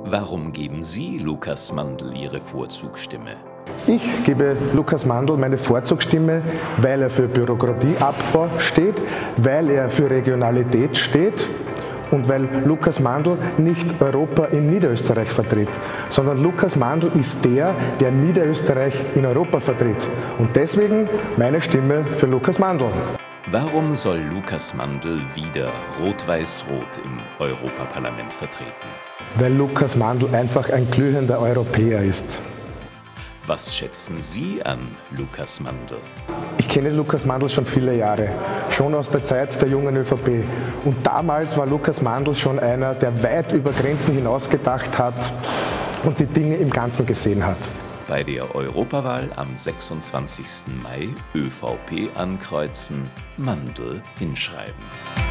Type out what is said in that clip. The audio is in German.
Warum geben Sie Lukas Mandl Ihre Vorzugsstimme? Ich gebe Lukas Mandl meine Vorzugsstimme, weil er für Bürokratieabbau steht, weil er für Regionalität steht und weil Lukas Mandl nicht Europa in Niederösterreich vertritt, sondern Lukas Mandl ist der Niederösterreich in Europa vertritt. Und deswegen meine Stimme für Lukas Mandl. Warum soll Lukas Mandl wieder Rot-Weiß-Rot im Europaparlament vertreten? Weil Lukas Mandl einfach ein glühender Europäer ist. Was schätzen Sie an Lukas Mandl? Ich kenne Lukas Mandl schon viele Jahre, schon aus der Zeit der jungen ÖVP. Und damals war Lukas Mandl schon einer, der weit über Grenzen hinaus gedacht hat und die Dinge im Ganzen gesehen hat. Bei der Europawahl am 26. Mai ÖVP ankreuzen, Mandl hinschreiben.